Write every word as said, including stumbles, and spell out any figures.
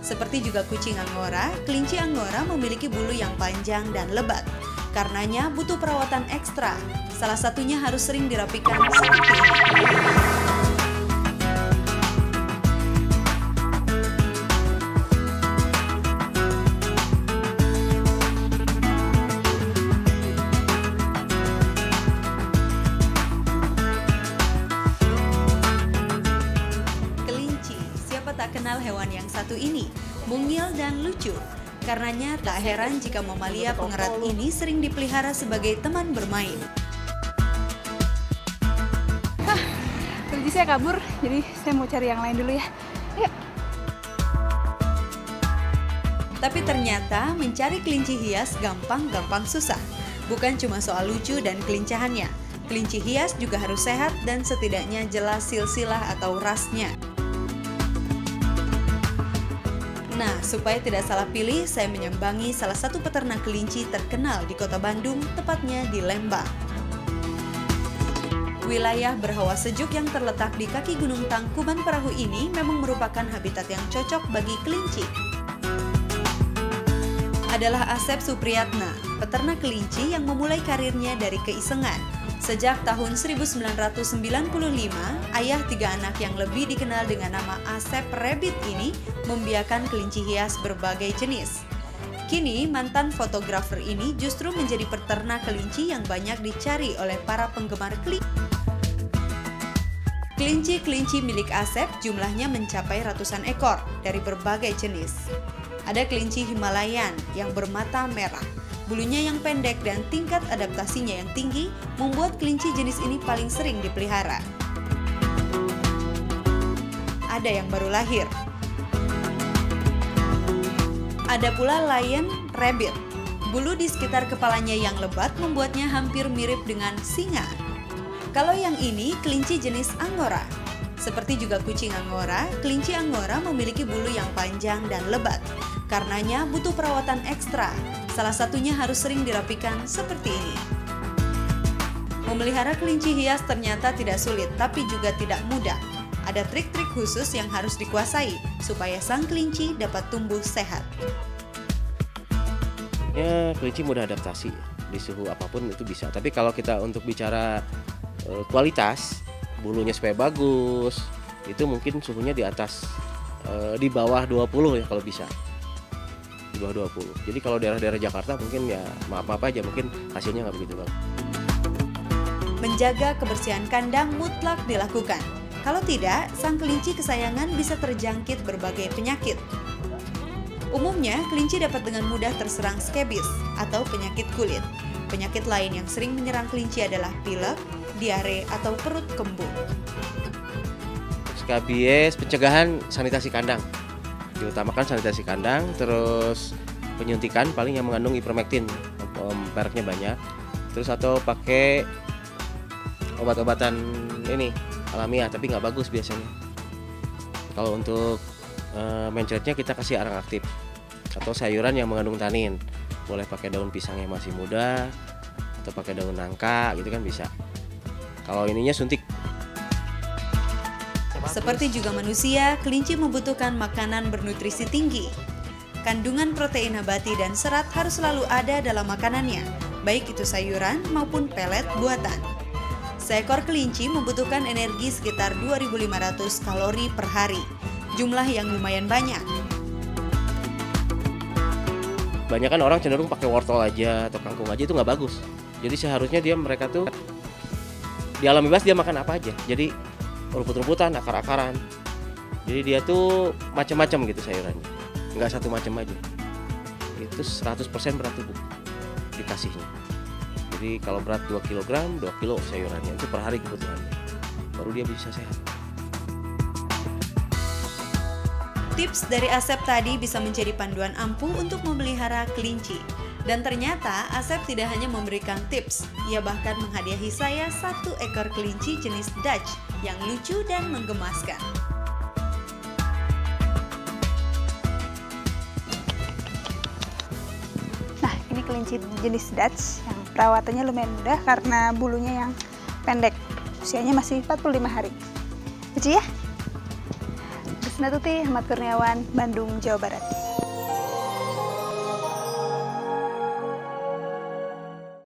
Seperti juga kucing Angora, kelinci Angora memiliki bulu yang panjang dan lebat. Karenanya butuh perawatan ekstra. Salah satunya harus sering dirapikan seperti ini. Tak kenal hewan yang satu ini, mungil dan lucu. Karenanya tak heran jika mamalia pengerat ini sering dipelihara sebagai teman bermain. Hah, kelinci saya kabur, jadi saya mau cari yang lain dulu ya. Ayo. Tapi ternyata mencari kelinci hias gampang-gampang susah. Bukan cuma soal lucu dan kelincahannya. Kelinci hias juga harus sehat dan setidaknya jelas silsilah atau rasnya. Nah, supaya tidak salah pilih, saya menyambangi salah satu peternak kelinci terkenal di kota Bandung, tepatnya di Lembang. Wilayah berhawa sejuk yang terletak di kaki Gunung Tangkuban Perahu ini memang merupakan habitat yang cocok bagi kelinci. Adalah Asep Supriyatna, peternak kelinci yang memulai karirnya dari keisengan. Sejak tahun seribu sembilan ratus sembilan puluh lima, ayah tiga anak yang lebih dikenal dengan nama Asep Rabbit ini membiarkan kelinci hias berbagai jenis. Kini, mantan fotografer ini justru menjadi peternak kelinci yang banyak dicari oleh para penggemar kelinci. Kelinci-kelinci milik Asep jumlahnya mencapai ratusan ekor dari berbagai jenis. Ada kelinci Himalayan yang bermata merah. Bulunya yang pendek dan tingkat adaptasinya yang tinggi membuat kelinci jenis ini paling sering dipelihara. Ada yang baru lahir. Ada pula Lion Rabbit. Bulu di sekitar kepalanya yang lebat membuatnya hampir mirip dengan singa. Kalau yang ini kelinci jenis Angora. Seperti juga kucing Angora, kelinci Angora memiliki bulu yang panjang dan lebat. Karenanya butuh perawatan ekstra. Salah satunya harus sering dirapikan seperti ini. Memelihara kelinci hias ternyata tidak sulit, tapi juga tidak mudah. Ada trik-trik khusus yang harus dikuasai supaya sang kelinci dapat tumbuh sehat. Ya, kelinci mudah adaptasi di suhu apapun itu bisa. Tapi kalau kita untuk bicara e, kualitas, bulunya supaya bagus, itu mungkin suhunya di atas, e, di bawah dua puluh ya kalau bisa. Di bawah dua puluh. Jadi kalau daerah-daerah Jakarta mungkin ya maaf-maaf aja, mungkin hasilnya nggak begitu bagus. Menjaga kebersihan kandang mutlak dilakukan. Kalau tidak, sang kelinci kesayangan bisa terjangkit berbagai penyakit. Umumnya, kelinci dapat dengan mudah terserang skebis atau penyakit kulit. Penyakit lain yang sering menyerang kelinci adalah pilek, diare, atau perut kembung. Skabies, pencegahan sanitasi kandang. Diutamakan sanitasi kandang, terus penyuntikan paling yang mengandung ivermectin, mereknya banyak. Terus atau pakai obat-obatan ini alamiah, tapi nggak bagus biasanya. Kalau untuk e, mencretnya kita kasih arang aktif atau sayuran yang mengandung tanin. Boleh pakai daun pisang yang masih muda atau pakai daun nangka gitu kan bisa. Kalau ininya suntik. Seperti juga manusia, kelinci membutuhkan makanan bernutrisi tinggi. Kandungan protein nabati dan serat harus selalu ada dalam makanannya, baik itu sayuran maupun pelet buatan. Seekor kelinci membutuhkan energi sekitar dua ribu lima ratus kalori per hari, jumlah yang lumayan banyak. Banyak kan orang cenderung pakai wortel aja atau kangkung aja, itu nggak bagus. Jadi seharusnya dia mereka tuh di alam bebas dia makan apa aja. Jadi rumput-rumputan, akar-akaran. Jadi dia tuh macam-macam gitu sayurannya, nggak satu macam aja. Itu seratus persen berat tubuh dikasihnya. Jadi kalau berat dua kilogram, dua kilo sayurannya itu per hari kebutuhannya. Baru dia bisa sehat. Tips dari Asep tadi bisa menjadi panduan ampuh untuk memelihara kelinci. Dan ternyata Asep tidak hanya memberikan tips, ia bahkan menghadiahi saya satu ekor kelinci jenis Dutch yang lucu dan menggemaskan. Nah, ini kelinci jenis Dutch yang perawatannya lumayan mudah karena bulunya yang pendek. Usianya masih empat puluh lima hari. Lucu ya? Krisnatuti, Ahmad Kurniawan, Bandung, Jawa Barat.